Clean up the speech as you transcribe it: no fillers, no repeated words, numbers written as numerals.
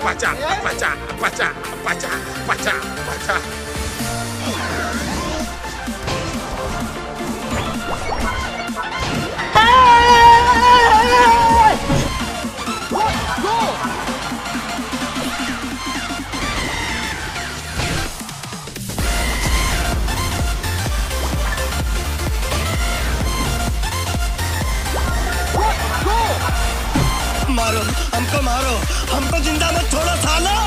बचा बचा बचा बचा बचा बचा। मारो, हमको जिंदा मत छोड़ो सालो।